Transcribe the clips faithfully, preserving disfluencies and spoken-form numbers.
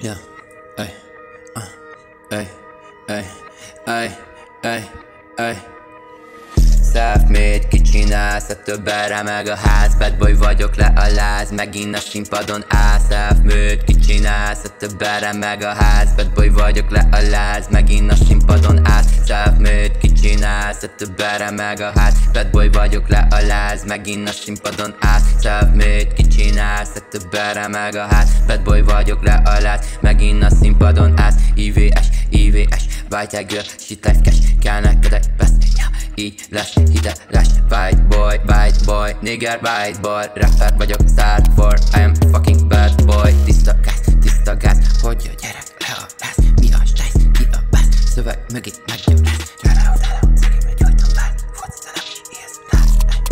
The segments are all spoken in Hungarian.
Yeah, ey, uh, ey, ey, ey, ey, ey. Selfmade, kicsinálsz, a többre meg a ház. Bad boy vagyok, le a láz, megint a színpadon áll. Selfmade, kicsinálsz, a többre meg a ház. Bad boy vagyok, le a láz, megint a színpadon áll. Selfmade, kicsinálsz, a többre meg a ház. Bad boy vagyok, le a láz, megint a színpadon áll. Selfmade, kicsinálsz, a többre meg a ház. Bad boy vagyok, le a láz, megint a színpadon áll. I V S, I V S, white girl, shit life cash. Kell neked egy best, yeah. Így lesz hiteles, white boy, white boy, nigger, white boy. Rapper vagyok, star for, I am fucking bad boy. Tiszta gáz, tiszta gáz, hogy a gyerek le a láz. Mi a stejsz, mi a bász, szöveg mögé meggyőlesz. Gyere utálom, szegény meg gyújtom bár, foci nem is élsz láz.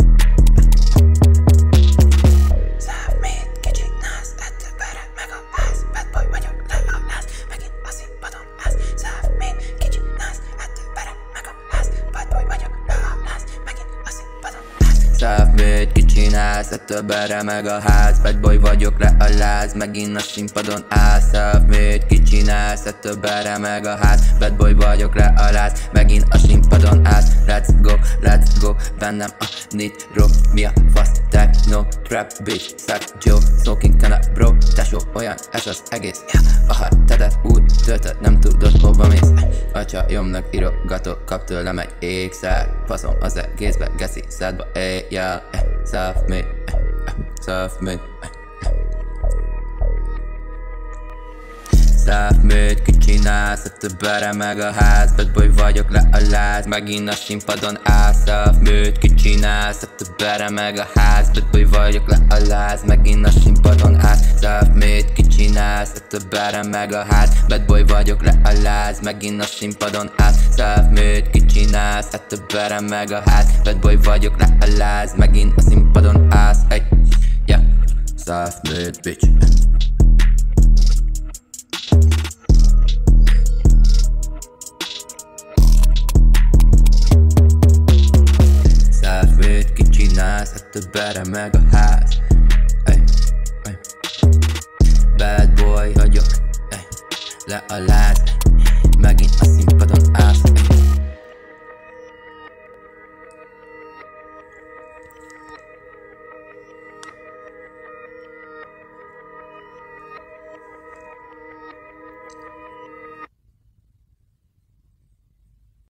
Selfmade, kicsi nász, ettől bere meg a ház. Bad boy vagyok, le a láz, megint a színpadon ász. Selfmade, kicsi nász, ettől bere meg a ház. Bad boy vagyok, le a láz, megint a színpadon ász. Selfmade, kicsinálsz, ettől bere meg a ház. Bad boy vagyok, le a láz, megint a színpadon áll. Selfmade, kicsinálsz, ettől bere meg a ház. Bad boy vagyok, le a láz, megint a színpadon állsz. Let's go, let's go, bennem a nitro. Mi a fasz, techno, trap, bitch, suck, Joe. Smoking kana, bro, tesó, olyan ez az egész, yeah. A hetedet úgy töltöd, nem tudod hova mész. A csajomnak írogatok, kap tőlem egy ékszer. Faszom az egészbe, geszi, szedba éjjel. eh, Selfmade, eh, eh, selfmade, eh. Selfmade, kicsinálsz, a többre meg a ház. Bad boy vagyok, le a láz, megint a színpadon áll. Selfmade, kicsinálsz, a többre meg a ház. Bad boy vagyok, le a láz, megint a színpadon áll. Selfmade, kicsinálsz, a többre meg a ház. Bad boy vagyok, le a láz, megint a színpadon áll. Selfmade, kicsinálsz, a többre meg a ház. Bad boy vagyok, le a láz, megint a színpadon állsz. Hey, yeah, selfmade, bitch. Selfmade, kicsinálsz, a többre meg a ház. Ey, ey. Bad boy vagyok, ey, le a láz, megint a színpadon.